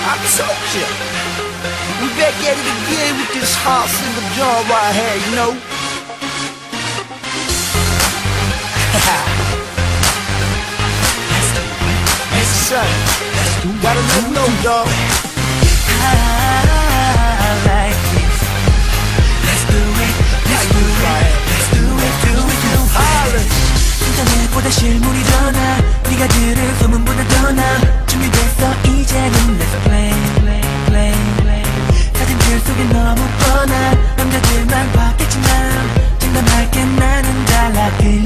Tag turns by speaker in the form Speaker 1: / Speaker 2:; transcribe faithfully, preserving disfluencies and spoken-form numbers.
Speaker 1: I told you. We back at it again with this hot single joint right here, you know. Hey son, gotta let me know, dog.
Speaker 2: I like this. Let's do it, let's do it, let's do it, do it, do it. 인터넷보다 실물이 더 나, 네가 들을 소문보다 더 나. 준비됐어 이제는 let's play, play, play, play. 사진들 속에 너무 뻔한 남자들만 봤겠지만 장담할게 나는 달라.